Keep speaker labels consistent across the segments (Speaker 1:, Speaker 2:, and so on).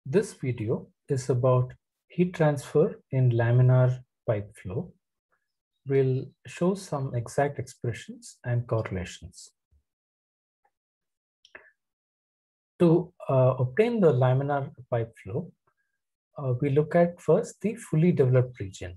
Speaker 1: This video is about heat transfer in laminar pipe flow. We'll show some exact expressions and correlations. To obtain the laminar pipe flow, we look at first the fully developed region.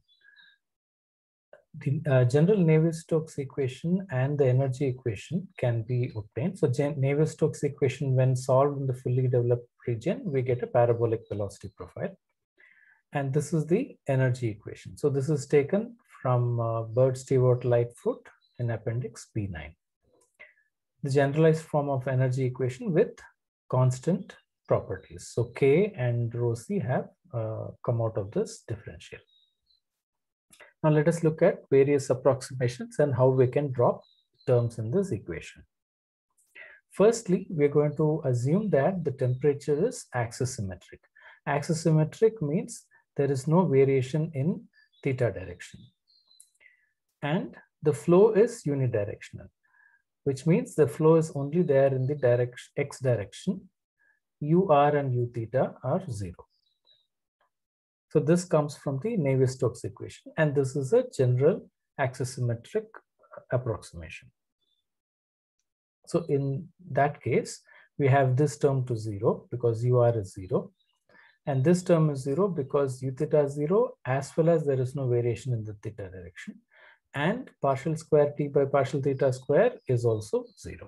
Speaker 1: The general Navier-Stokes equation and the energy equation can be obtained. So Navier-Stokes equation, when solved in the fully developed region, we get a parabolic velocity profile. And this is the energy equation. So this is taken from Bird-Stewart-Lightfoot in Appendix B9. The generalized form of energy equation with constant properties. So K and rho C have come out of this differential. Now let us look at various approximations and how we can drop terms in this equation. Firstly, we're going to assume that the temperature is axisymmetric. Axisymmetric means there is no variation in theta direction. And the flow is unidirectional, which means the flow is only there in the direction x direction. UR and U theta are 0. So this comes from the Navier-Stokes equation, and this is a general axisymmetric approximation. So in that case, we have this term to 0 because UR is 0. And this term is 0 because U theta is 0, as well as there is no variation in the theta direction. And partial square T by partial theta square is also 0.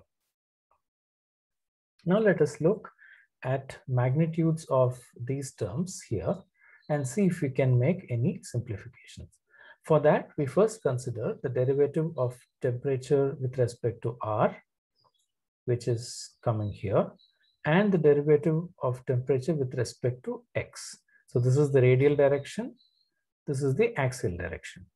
Speaker 1: Now let us look at magnitudes of these terms here and see if we can make any simplifications. For that, we first consider the derivative of temperature with respect to R, which is coming here, and the derivative of temperature with respect to X. So this is the radial direction. This is the axial direction.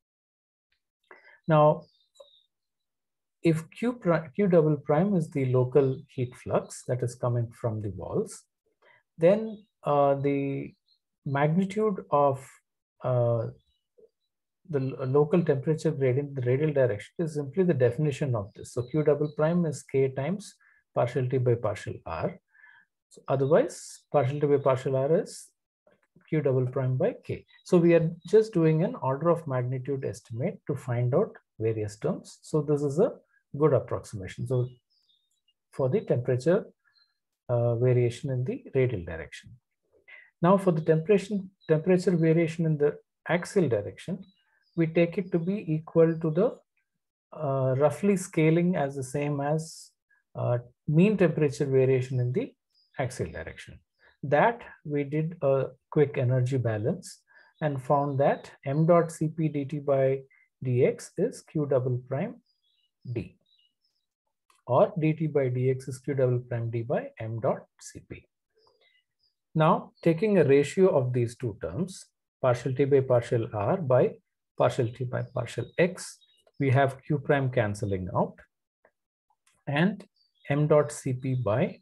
Speaker 1: Now, if Q double prime is the local heat flux that is coming from the walls, then the magnitude of the local temperature gradient in the radial direction is simply the definition of this. So Q double prime is K times partial T by partial R. So otherwise, partial T by partial R is Q double prime by K. So we are just doing an order of magnitude estimate to find out various terms. So this is a good approximation. So for the temperature variation in the radial direction. Now for the temperature variation in the axial direction, we take it to be equal to the roughly scaling as the same as mean temperature variation in the axial direction. That we did a quick energy balance and found that m dot Cp dt by dx is Q double prime d, or dt by dx is Q double prime d by m dot Cp. Now, taking a ratio of these two terms, partial T by partial R by partial T by partial X, we have Q prime cancelling out, and m dot Cp by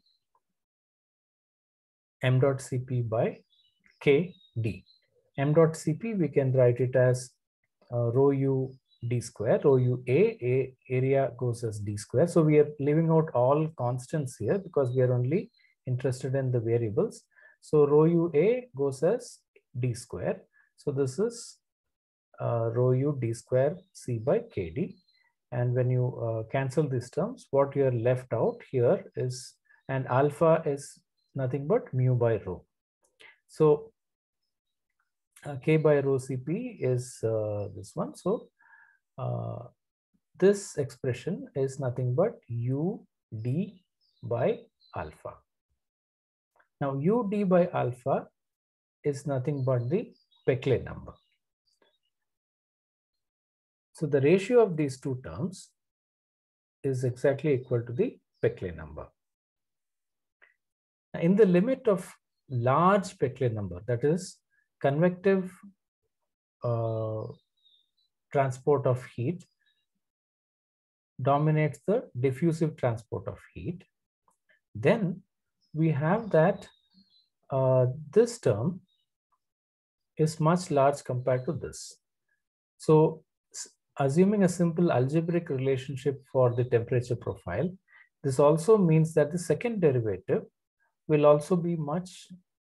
Speaker 1: Kd. M dot Cp, we can write it as rho u d square, rho u a area goes as d square. So we are leaving out all constants here because we are only interested in the variables. So rho u a goes as d square. So this is rho u d square c by kd. And when you cancel these terms, what you are left out here is, and alpha is nothing but mu by rho. So k by rho cp is this one. So this expression is nothing but u d by alpha. Now, ud by alpha is nothing but the Peclet number. So the ratio of these two terms is exactly equal to the Peclet number. Now, in the limit of large Peclet number, that is convective transport of heat dominates the diffusive transport of heat, then we have that this term is much large compared to this. So assuming a simple algebraic relationship for the temperature profile, this also means that the second derivative will also be much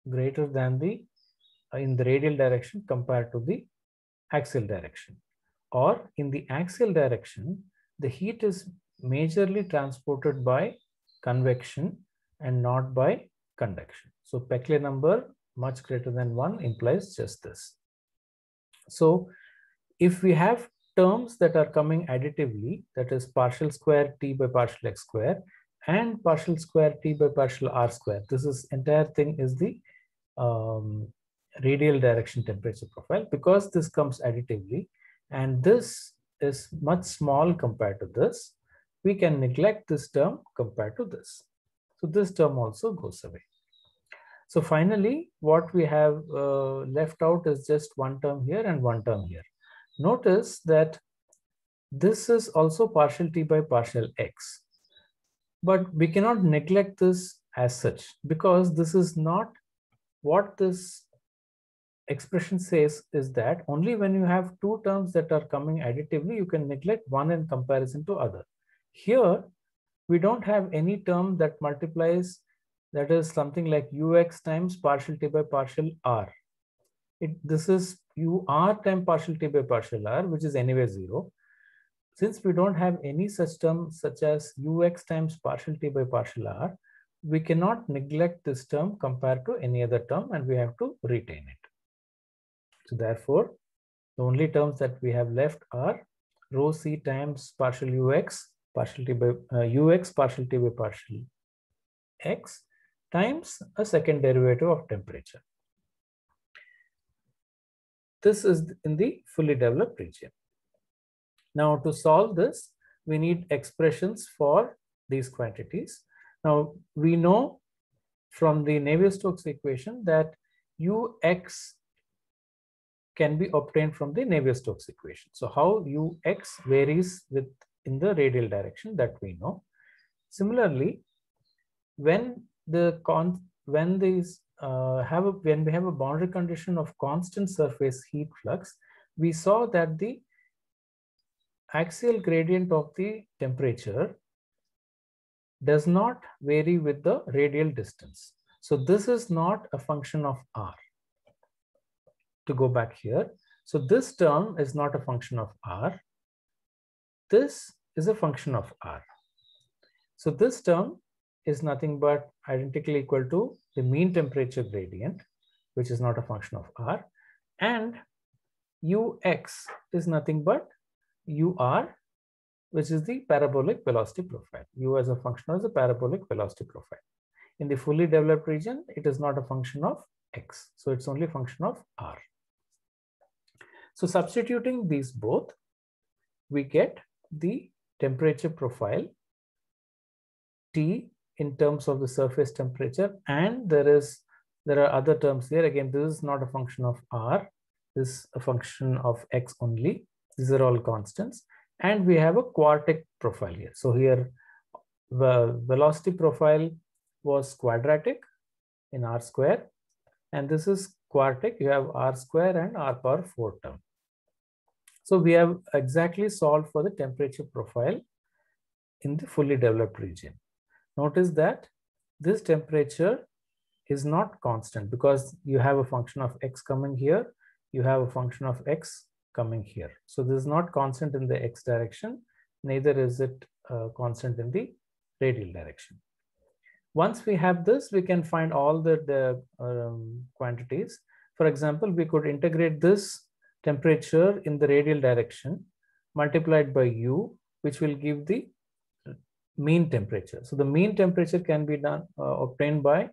Speaker 1: greater than the in the radial direction compared to the axial direction. Or in the axial direction, the heat is majorly transported by convection and not by conduction. So Peclet number much greater than 1 implies just this. So if we have terms that are coming additively, that is partial square t by partial x square and partial square t by partial r square, this is entire thing is the radial direction temperature profile. Because this comes additively and this is much small compared to this, we can neglect this term compared to this. So this term also goes away. So finally, what we have left out is just one term here and one term here. Notice that this is also partial t by partial x. But we cannot neglect this as such, because this is not what this expression says is that only when you have two terms that are coming additively, you can neglect one in comparison to other. Here, we don't have any term that multiplies, that is something like ux times partial t by partial r. This is ur times partial t by partial r, which is anyway 0. Since we don't have any such term such as ux times partial t by partial r, we cannot neglect this term compared to any other term, and we have to retain it. So therefore, the only terms that we have left are rho c times partial ux partial t by ux partial t by partial x times a second derivative of temperature. This is in the fully developed region. Now to solve this, we need expressions for these quantities. Now we know from the Navier-Stokes equation that ux can be obtained from the Navier-Stokes equation. So how ux varies in the radial direction, that we know. Similarly, when we have a boundary condition of constant surface heat flux, we saw that the axial gradient of the temperature does not vary with the radial distance. So this is not a function of r. To go back here, so this term is not a function of r. This is a function of r. So this term is nothing but identically equal to the mean temperature gradient, which is not a function of r, and ux is nothing but ur, which is the parabolic velocity profile. U as a function of the parabolic velocity profile. In the fully developed region, it is not a function of x, so it's only a function of r. So substituting these both, we get the temperature profile T in terms of the surface temperature, and there are other terms here. Again, this is not a function of r, this is a function of x only. These are all constants, and we have a quartic profile here. So here the velocity profile was quadratic in r square, and this is quartic. You have r square and r power 4 term. So we have exactly solved for the temperature profile in the fully developed region. Notice that this temperature is not constant, because you have a function of x coming here, you have a function of x coming here. So this is not constant in the x direction, neither is it constant in the radial direction. Once we have this, we can find all the quantities. For example, we could integrate this temperature in the radial direction multiplied by u, which will give the mean temperature. So the mean temperature can be obtained by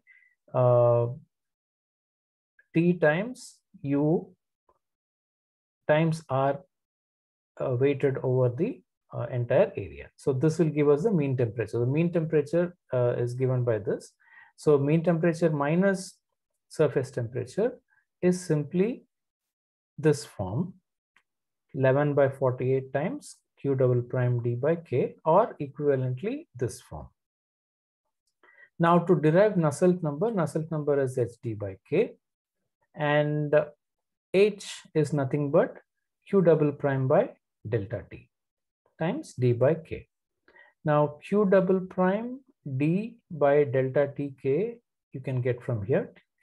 Speaker 1: T times u times r weighted over the entire area. So this will give us the mean temperature. The mean temperature is given by this. So mean temperature minus surface temperature is simply this form, 11 by 48 times q double prime d by k, or equivalently this form. Now to derive Nusselt number is hd by k, and h is nothing but q double prime by delta t times d by k. Now q double prime d by delta t k you can get from here.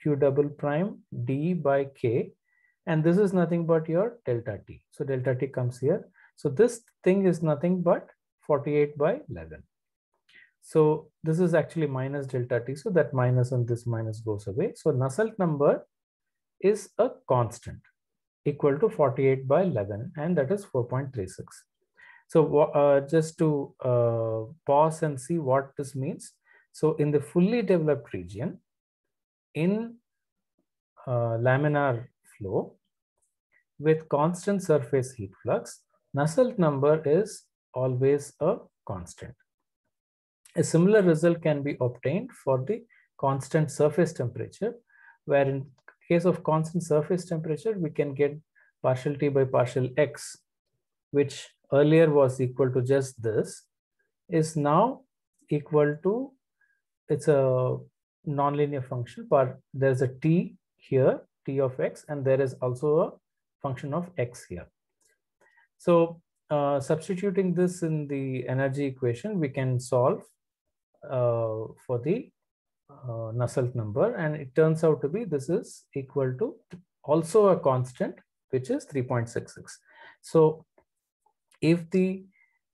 Speaker 1: Q double prime D by K, and this is nothing but your delta T. So delta T comes here. So this thing is nothing but 48 by 11. So this is actually minus delta T. So that minus and this minus goes away. So Nusselt number is a constant equal to 48 by 11, and that is 4.36. So just to pause and see what this means. So in the fully developed region, in laminar flow with constant surface heat flux, Nusselt number is always a constant. A similar result can be obtained for the constant surface temperature, where in case of constant surface temperature, we can get partial T by partial X, which earlier was equal to just this, is now equal to, it's a nonlinear function, but there's a T here, T of X, and there is also a function of X here. So substituting this in the energy equation, we can solve for the Nusselt number, and it turns out to be this is equal to also a constant, which is 3.66. So if the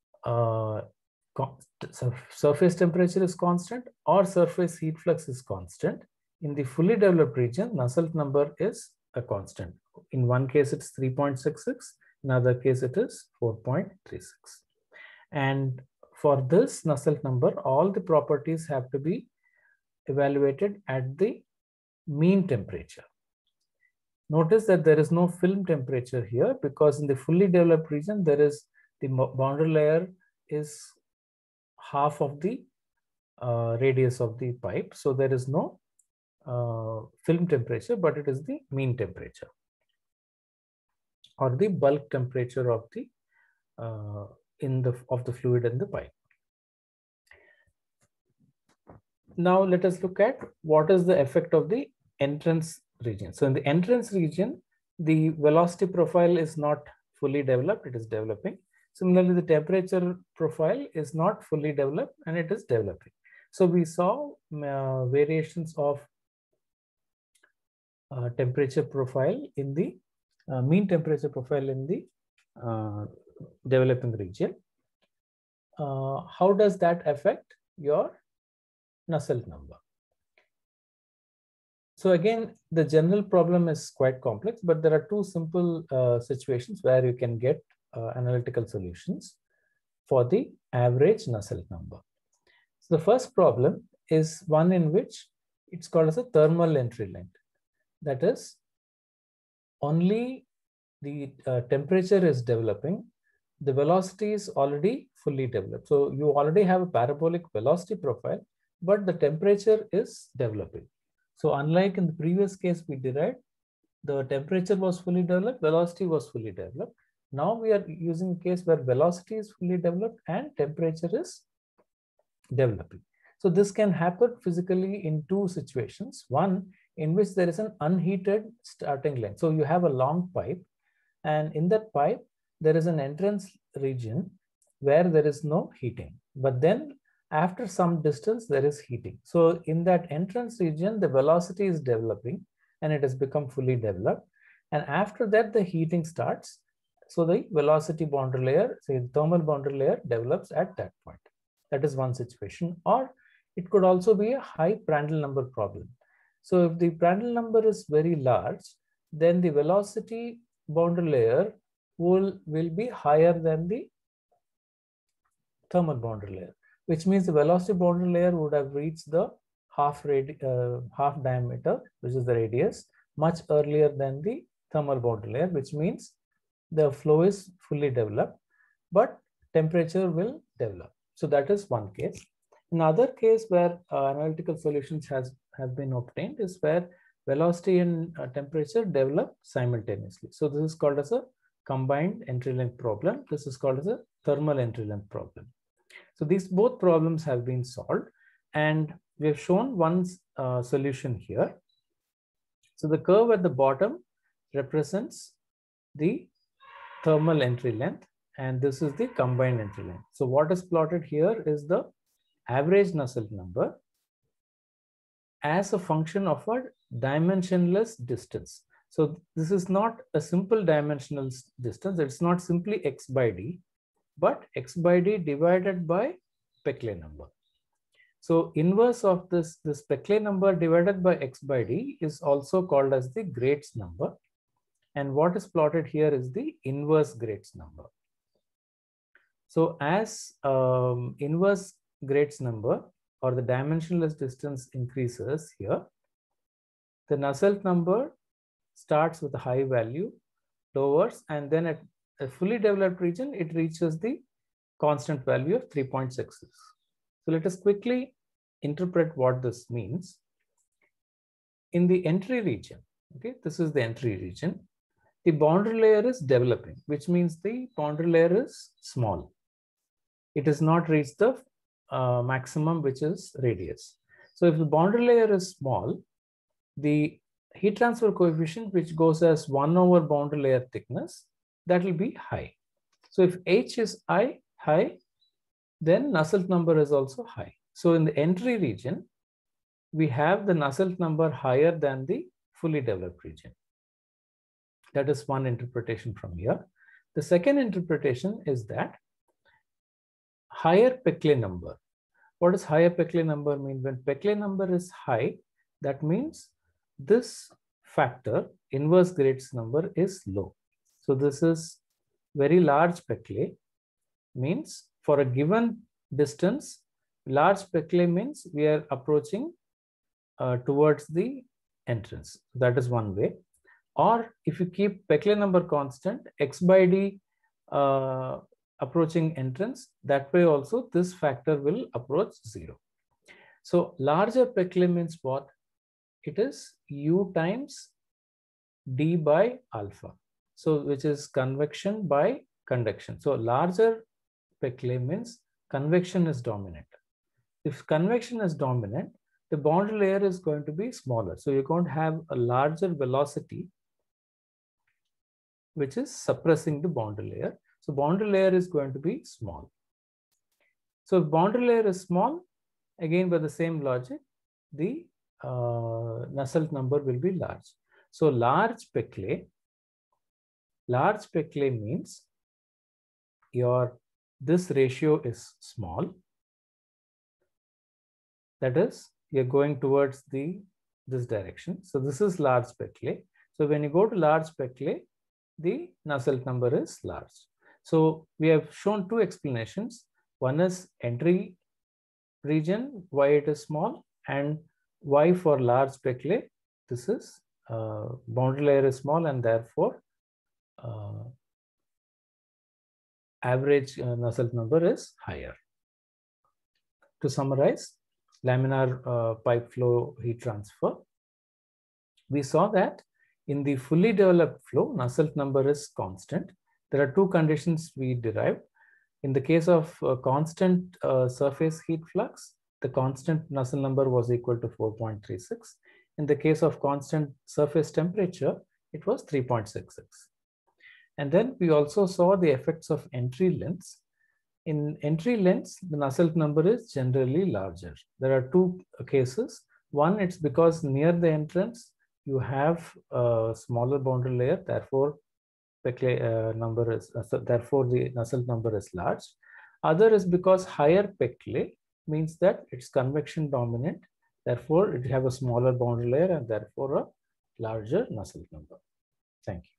Speaker 1: surface temperature is constant or surface heat flux is constant, in the fully developed region, Nusselt number is a constant. In one case, it's 3.66. In another case, it is 4.36. And for this Nusselt number, all the properties have to be evaluated at the mean temperature. Notice that there is no film temperature here, because in the fully developed region, there is the boundary layer is half of the radius of the pipe. So there is no film temperature, but it is the mean temperature or the bulk temperature of the of the fluid in the pipe. Now let us look at what is the effect of the entrance region. So in the entrance region, the velocity profile is not fully developed, it is developing. Similarly, the temperature profile is not fully developed and it is developing. So we saw variations of temperature profile in the mean temperature profile in the developing region. How does that affect your Nusselt number? So again, the general problem is quite complex, but there are two simple situations where you can get analytical solutions for the average Nusselt number. So the first problem is one in which it's called as a thermal entry length. That is, only the temperature is developing, the velocity is already fully developed. So you already have a parabolic velocity profile, but the temperature is developing. So unlike in the previous case we derived, the temperature was fully developed, velocity was fully developed. Now we are using a case where velocity is fully developed and temperature is developing. So this can happen physically in two situations. One, in which there is an unheated starting length. So you have a long pipe, and in that pipe, there is an entrance region where there is no heating. But then after some distance, there is heating. So in that entrance region, the velocity is developing and it has become fully developed. And after that, the heating starts. So the velocity boundary layer, say the thermal boundary layer, develops at that point. That is one situation. Or it could also be a high Prandtl number problem. So if the Prandtl number is very large, then the velocity boundary layer will be higher than the thermal boundary layer, which means the velocity boundary layer would have reached the half diameter, which is the radius, much earlier than the thermal boundary layer, which means the flow is fully developed, but temperature will develop. So that is one case. Another case where analytical solutions have been obtained is where velocity and temperature develop simultaneously. So this is called as a combined entry length problem. This is called as a thermal entry length problem. So these both problems have been solved, and we have shown one solution here. So the curve at the bottom represents the thermal entry length, and this is the combined entry length. So what is plotted here is the average Nusselt number, as a function of a dimensionless distance. So this is not a simple dimensional distance. It's not simply x by d, but x by d divided by Peclet number. So inverse of this Peclet number divided by x by d is also called as the Graetz number. And what is plotted here is the inverse Graetz number. So as inverse Graetz number or the dimensionless distance increases here, the Nusselt number starts with a high value, lowers, and then at a fully developed region, it reaches the constant value of 3.66. So let us quickly interpret what this means. In the entry region, okay, this is the entry region, the boundary layer is developing, which means the boundary layer is small. It has not reached the maximum, which is radius. So if the boundary layer is small, the heat transfer coefficient, which goes as 1 over boundary layer thickness, that will be high. So if H is high, then Nusselt number is also high. So in the entry region, we have the Nusselt number higher than the fully developed region. That is one interpretation from here. The second interpretation is that higher Peclet number. What does higher Peclet number mean? When Peclet number is high, that means this factor, inverse Graetz number, is low. So this is very large Peclet, means for a given distance, large Peclet means we are approaching towards the entrance. That is one way. Or if you keep Peclet number constant, x by d approaching entrance, that way also this factor will approach 0. So larger Peclet means what? It is u times d by alpha. So which is convection by conduction. So larger Peclet means convection is dominant. If convection is dominant, the boundary layer is going to be smaller. So you're going to have a larger velocity, which is suppressing the boundary layer. So boundary layer is going to be small. So if boundary layer is small, again by the same logic, the Nusselt number will be large. So large Peclet means this ratio is small. That is, you're going towards this direction. So this is large Peclet. So when you go to large Peclet, the Nusselt number is large. So we have shown two explanations. One is entry region, why it is small, and why for large Peclet, this is boundary layer is small and therefore average Nusselt number is higher. To summarize, laminar pipe flow heat transfer, we saw that in the fully developed flow, Nusselt number is constant. There are two conditions we derived. In the case of constant surface heat flux, the constant Nusselt number was equal to 4.36. In the case of constant surface temperature, it was 3.66. And then we also saw the effects of entry lengths. In entry lengths, the Nusselt number is generally larger. There are two cases. One, it's because near the entrance, you have a smaller boundary layer, therefore Peclet number is, therefore the Nusselt number is large. Other is because higher Peclet means that it's convection dominant, therefore it have a smaller boundary layer and therefore a larger Nusselt number. Thank you.